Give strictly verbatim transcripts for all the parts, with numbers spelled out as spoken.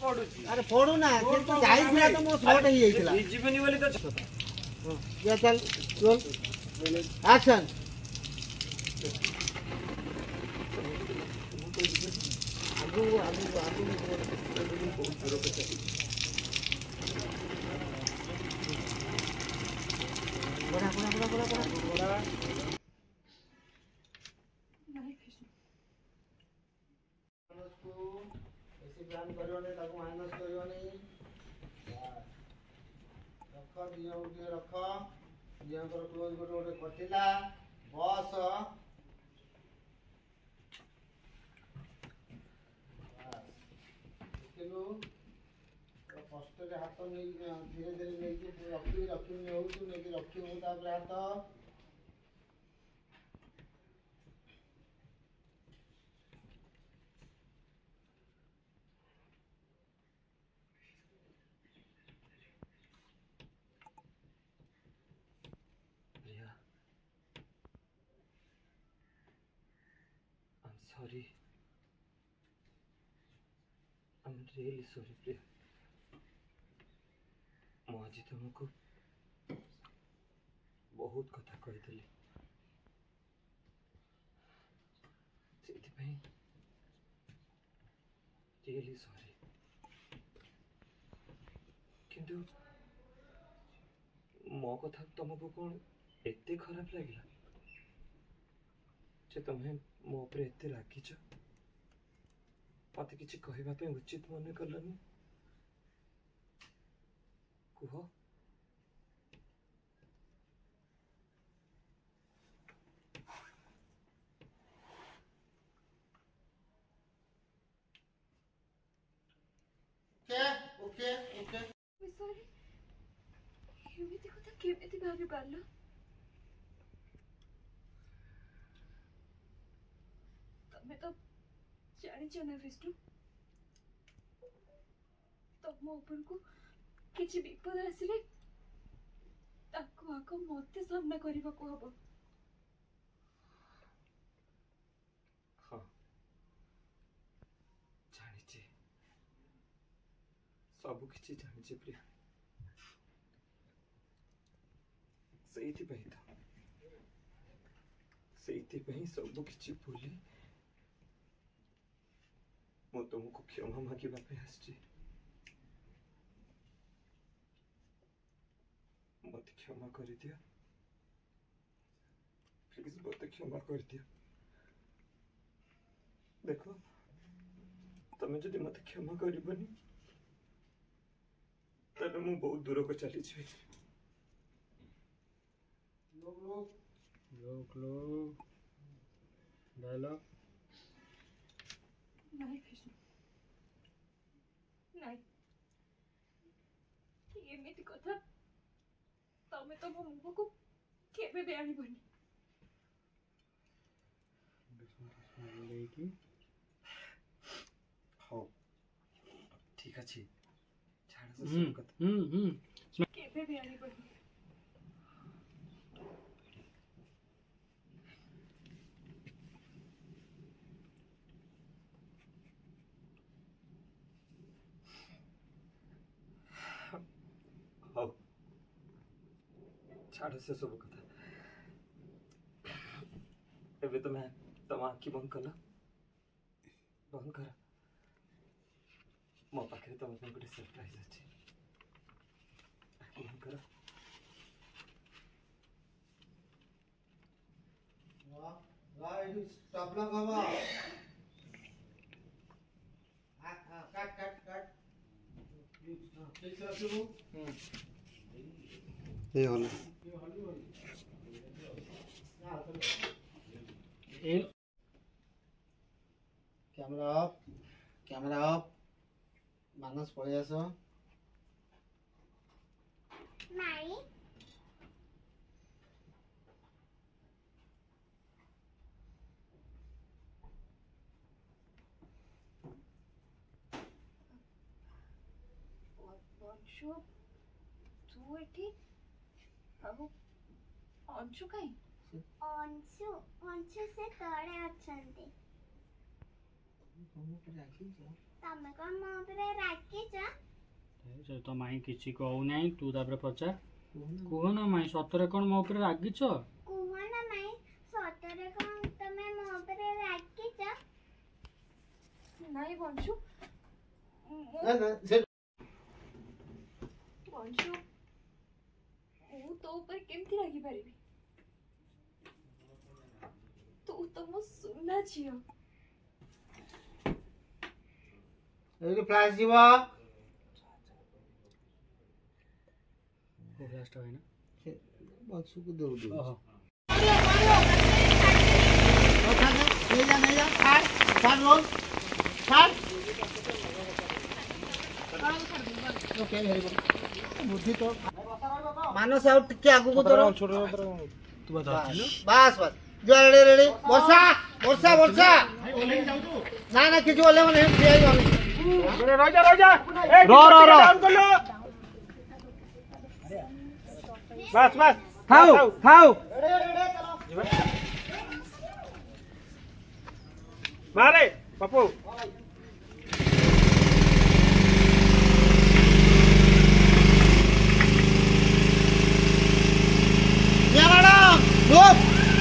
पडुची अरे पडू ना से तो जाइथिला तो मो शॉट ही जाइथिला जीवनी बोली तो ये चल रोल एक्शन आगु आगु आगु बहुत दूर पे चल बड़ा बड़ा बड़ा बड़ा बड़ा नहीं कृष्ण को ऐसे प्लान करियो ने ताको माइनस करियो नहीं रख दियो उठे रख दियो कर क्लोज गोटे गोटे कटिला बस देखलु कष्ट रे हाथ नहीं धीरे धीरे नहीं रखी रखी नहीं हो नहीं रखी हो तापर हाथ sorry. I'm really sorry, Priya. ମୁଁ ଆଜି ତୁମକୁ ବହୁତ କଥା କହିଥିଲି ସେଥିପାଇଁ really sorry. କିନ୍ତୁ ମୋ କଥା ତୁମକୁ କ'ଣ ଏତେ ଖରାପ ଲାଗିଲା ଯେ ତୁମେ ମୋ ଉପରେ ଏତେ ରାଗିଛ ମତେ କିଛି କହିବା ପାଇଁ ଉଚିତ ମନେ କଲନି କୁହ ओके ओके ओके सॉरी एमिति କଥା କେମିତି ଭାବି ପାରିଲ तमे तो जानिଛ ना विष्णु तम ऊपर को किछि विपद आसिले ताको आको मते सामना करबा को हबो हाँ जानिछि सब किछि जानिछि प्रिया सेइथि पई तो सेइथि पई सब किछि भूली मो तुमको क्षमा मांगिबा पे आछि मत क्षमा कर दिया प्लीज मत क्षमा कर दिया देखो तुम जदि मत क्षमा करबनी तने मु बहुत दूर को चली छी लोग लोग लोग लोग डायलॉग नहीं कृष्ण नहीं एमिति कथा तमे तो मो मुह को केबे बे आनिबनी लेकी हाँ ठीक अछि छाड़ से सब कथा हम्म हम्म केबे बे आनिबनी हाँ छाड़ से सब कथा एबे तो मैं तम आखि बंद कल बंद कर मो पाखे तुम गोटे सरप्राइज अच्छे आखि बंद कर स्टॉप लग हवा कट कट कट ठीक से रखो हम्म ये होले ये होले ना ए कैमरा ऑफ कैमरा ऑफ मानस पळे आसो नाही अंशु तू एठी अब अंशु काई अंशु अंशु से तळे अछंती कोन पे राखी छ ତମେ କଣ ମୋ ଉପରେ ରାଗିଛ? ସେ ତ ମାଇଁ କିଛି କହୁନାହିଁ ତୁ ତାପରେ ପଚାର। କୁହ ନା ମାଇଁ ସତରେ କଣ ମୋ ଉପରେ ରାଗିଛ? କୁହ ନା ମାଇଁ, ସତରେ କଣ ତମେ ମୋ ଉପରେ ରାଗିଛ? ନାଇଁ ବଞ୍ଚୁ, ନା ନା ସେ ବଞ୍ଚୁ, ମୁଁ ତୋ ଉପରେ କେମିତି ରାଗିପାରିବି? ତୁ ତ ମୋ ସୁନା ଝିଅ। ଏଇଠି ଫ୍ଲାସ୍ ଯିବ। ଫ୍ଲାସ୍ଟା ଭାଇ ନା ବଂଶକୁ ଦଉଛୁ। ଓହୋ ନେଇଯା ନେଇଯା ଛାଡ ଛାଡ ରୋଲ ଛାଡ। Okay very good. ବୁଦ୍ଧି ତ ମାନସ ଆଉ ଟିକେ ଆଗକୁ ତୋର। ବାସ୍ ବାସ୍ ଯୁଆଡେ ରେଡି। ବର୍ଷା ବର୍ଷା ବର୍ଷା ନା ନା କିଛି ବୋଲେ ମାନେ ଠିଆ ହେଇଗଲ। ରହିଯା ରହିଯା ର ର ର ବାସ୍ ବାସ୍ ଥାଉ ଥାଉ ମାରେ Bapu. Yeah, madam. Move.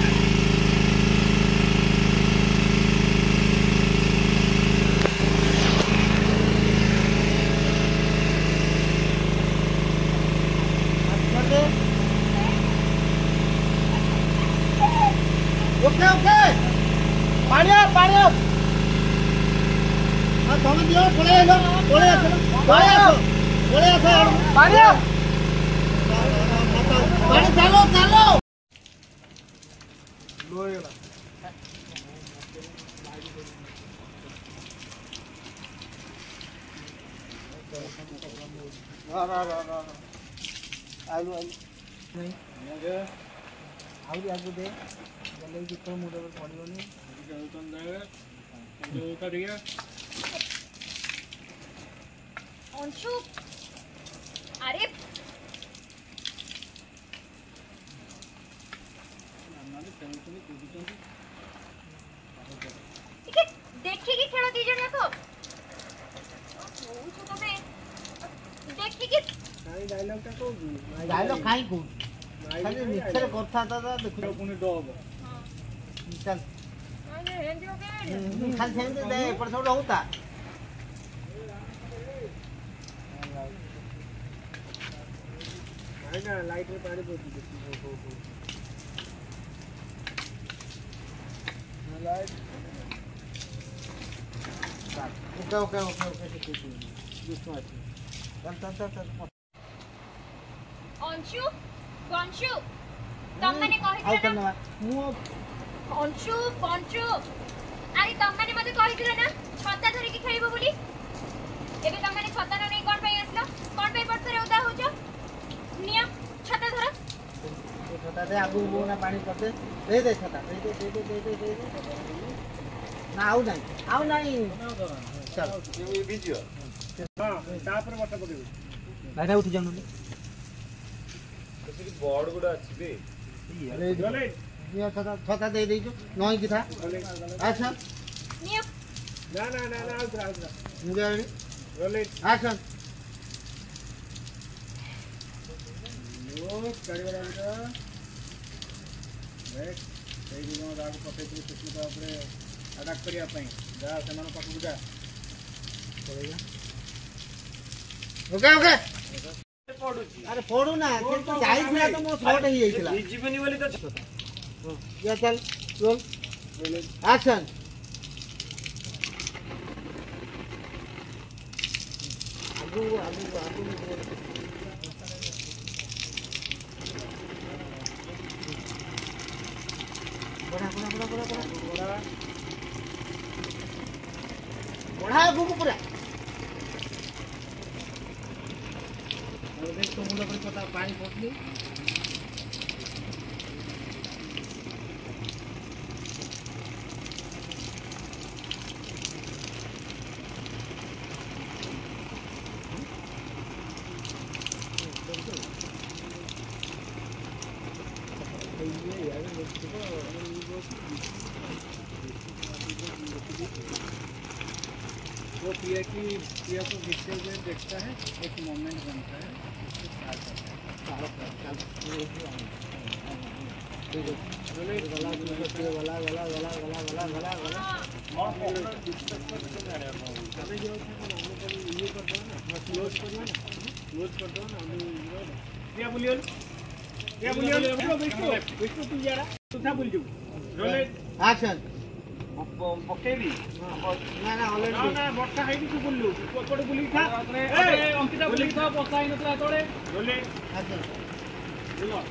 Okay, okay. पानी आप पानी आप हाँ थोड़ी दियो थोड़े आसो थोड़े आसो थोड़े आसो थोड़े आसो पानी आप पानी चालो चालो रा रा रा रा आलू आलू नहीं आलू आलू दे जल्दी जितना मुझे पड़ियो नहीं अंशु, अरे ଟିକେ ଦେଖିକି ଖେଳ ଦି ଜଣ ଯାକ। କହୁଛୁ ତମେ ଦେଖିକି डायलॉग टा को डायलॉग काई को खाली मिक्सर करथा था देखो पुनी डब चल अरे हेंदी ओके खाली सेंदे दे पर सब होता नहीं ना लाइट में पानी पोती दे light okay okay okay okay ठीक है चल चल चल चल अंशु, अंशु, तमने कहिदिला ना मु अंशु, अंशु, अरे तमने मते कहिदिला ना छता धरि की खेलिबो बोली। एबे तमने छता न नै कोन पई आसलो, कोन पई बरसरे उदा होजो? निया छता धर। छता दे आगु वो ना पानी कर दे दे दे छता दे दे दे दे दे दे ना आउ नहीं आउ नहीं चल ये वीडियो हां तापर बटा पकेबे भाईना उठ जानो कसी बोर्ड गुडा अछि बे अरे गले ये छता छता दे देजो नई की था अच्छा निया ना ना ना ना उतरा उतरा मुगे आनी गले अच्छा यो गाड़ी वाला बेटा बैठ सेई दिनो राग पके दे सुष्मिता ऊपर अटैक करिया पई जा सेमान पाखु जा पड़ेगा ओके ओके अरे फोड़ू ना किंतु जाई थिला तो मो शॉट ही आइथिला जीवनी वाली तो या चल रोल एक्शन आगु आगु आगु बड़ा बड़ा बड़ा बड़ा बड़ा बड़ा आगु को पूरा और देख तो मुंडा पर पता पानी पड़ली वो पिया की पिया को गिरते हुए देखता है, एक मोमेंट बनता है, उसको ख्याल करता है। गला गला गला गला गला गला गला गला और अपना डिस्कस कर सकते हैं आप कभी जो है हम लोग ये कर दो ना, क्लोज कर दो ना, क्लोज कर दो ना हम क्या बोलियो क्या बोलियो विष्णु विष्णु तू जरा तू था बोल जो रोले एक्शन पकेबी ना ना ऑलरेडी ना ना बक्का है तू बोललु कोपड़ बोली था ए अंकिता बोली था बक्का है नतला तोड़े रोले एक्शन बोलो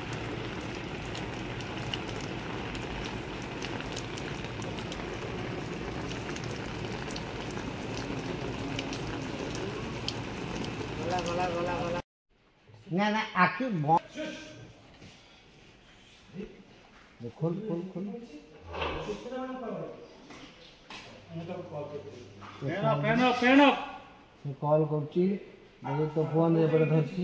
गला गला गला गला ना ना आखिर खोल खोल खोल पेन पेन पेन कॉल करছি ଏବେ ତ ଫୋନ୍ ଏପଟେ ଧରିଛି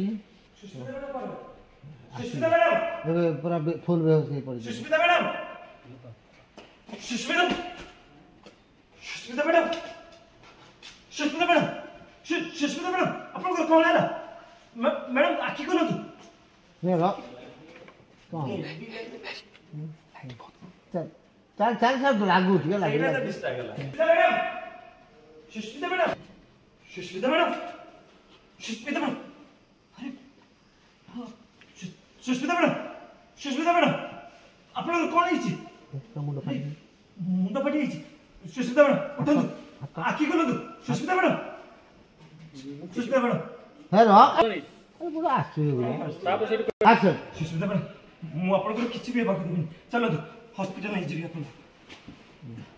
ଏବେ ପୁରା ଫୁଲ୍ ବେହୋସ୍ ହେଇ ପଡ଼ିଛି। Sushmita madam Sushmita Sushmita madam Sushmita madam Sushmita madam ଆପଣଙ୍କର କଣ ହେଲା ମ୍ୟାଡାମ ଆଖି ଖୋଲନ୍ତୁ ନେ ର କଣ ଚାଲ ଚାଲ ଚାଲ ଲାଗୁଛି ହେଲା ଏଇଟା ତ ବିସ୍ତା ଗଲା Sushmita madam Sushmita madam Sushmita madam ଆରେ ସୁସ୍ମିତା ମ୍ୟାଡାମ ସୁସ୍ମିତା ମ୍ୟାଡାମ ଆପଣଙ୍କର କଣ ହେଇଛି ମୁଣ୍ଡ ଫାଟି ମୁଣ୍ଡ ଫାଟି ଯାଇଛି ସୁସ୍ମିତା ମ୍ୟାଡାମ ଉଠନ୍ତୁ ଆଖି ଖୋଲନ୍ତୁ ସୁସ୍ମିତା ମ୍ୟାଡାମ ସୁସ୍ମିତା ମ୍ୟାଡାମ ହେ ର ଆରେ ପୁରା ଆସୁଛି ଆକ୍ସନ ସୁସ୍ମିତା ମ୍ୟାଡାମ ମୁଁ ଆପଣଙ୍କର କିଛି ବି ହେବାକୁ ଦେବିନି ଚାଲନ୍ତୁ ହସ୍ପିଟାଲ ନେଇଯିବି ଆପଣଙ୍କୁ